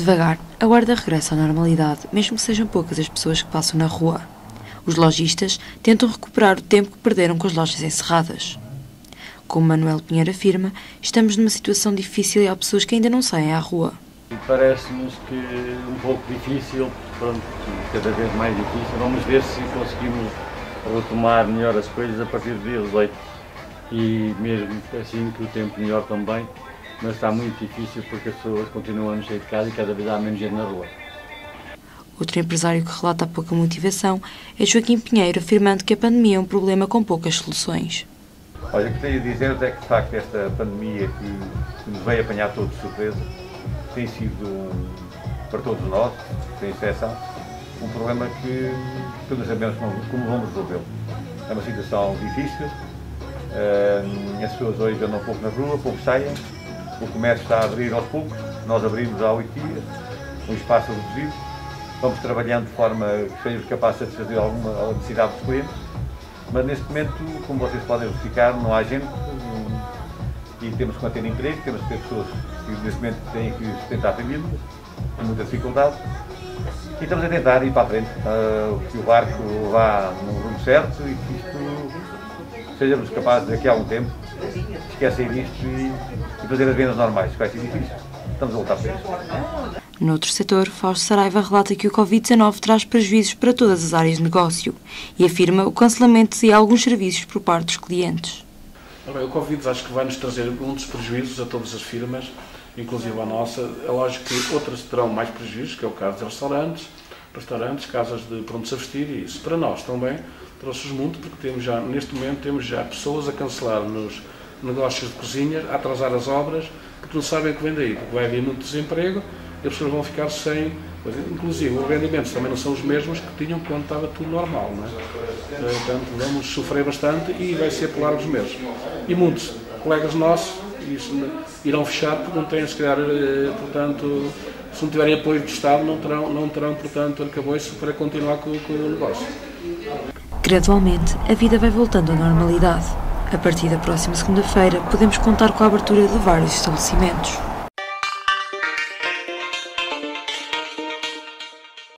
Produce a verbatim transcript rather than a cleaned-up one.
Devagar, a Guarda regressa à normalidade, mesmo que sejam poucas as pessoas que passam na rua. Os lojistas tentam recuperar o tempo que perderam com as lojas encerradas. Como Manuel Pinheiro afirma, estamos numa situação difícil e há pessoas que ainda não saem à rua. Parece-nos que um pouco difícil, pronto, cada vez mais difícil. Vamos ver se conseguimos retomar melhor as coisas a partir do dia dezoito. E mesmo assim que o tempo melhor também, mas está muito difícil porque as pessoas continuam a mexer de casa e cada vez há menos gente na rua. Outro empresário que relata a pouca motivação é Joaquim Pinheiro, afirmando que a pandemia é um problema com poucas soluções. Olha, o que tenho a dizer é que, de facto, esta pandemia que, que nos veio apanhar todos de surpresa tem sido, para todos nós, sem exceção, um problema que, que não sabemos como, como vamos resolvê-lo. É uma situação difícil, uh, as pessoas hoje andam um pouco na rua, pouco saem, o comércio está a abrir aos poucos, nós abrimos há oito dias, um espaço reduzido, vamos trabalhando de forma que sejamos capazes de satisfazer alguma necessidade dos clientes, mas neste momento, como vocês podem verificar, não há gente e temos que manter emprego, temos que ter pessoas que neste momento têm que sustentar famílias, com muita dificuldade, e estamos a tentar ir para a frente, uh, que o barco vá no rumo certo e que isto sejamos capazes daqui a algum tempo esquecer isto e, e fazer as vendas normais, que vai ser difícil. Estamos a voltar para isso. Noutro setor, Fausto Saraiva relata que o covid dezenove traz prejuízos para todas as áreas de negócio e afirma o cancelamento de alguns serviços por parte dos clientes. O Covid acho que vai nos trazer muitos prejuízos a todas as firmas, inclusive a nossa. É lógico que outras terão mais prejuízos, que é o caso de restaurantes, restaurantes, casas de prontos a vestir, e isso para nós também trouxe-nos muito, porque temos já, neste momento temos já pessoas a cancelar nos negócios de cozinha, a atrasar as obras, porque não sabem o que vem daí, porque vai haver muito desemprego e as pessoas vão ficar sem, inclusive os rendimentos também não são os mesmos que tinham quando estava tudo normal, não é? Portanto, vamos sofrer bastante e vai ser por largos meses. E muitos colegas nossos irão fechar porque não têm, se calhar, portanto, se não tiverem apoio do Estado, não terão, não terão portanto, arcabouço para continuar com, com o negócio. Gradualmente, a vida vai voltando à normalidade. A partir da próxima segunda-feira, podemos contar com a abertura de vários estabelecimentos.